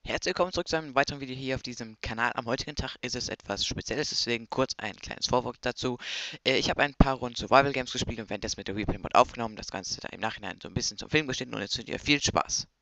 Herzlich willkommen zurück zu einem weiteren Video hier auf diesem Kanal. Am heutigen Tag ist es etwas Spezielles, deswegen kurz ein kleines Vorwort dazu. Ich habe ein paar Runden Survival Games gespielt und währenddessen mit der Replay Mod aufgenommen, das Ganze da im Nachhinein so ein bisschen zum Film geschnitten und jetzt wünsche ich dir viel Spaß.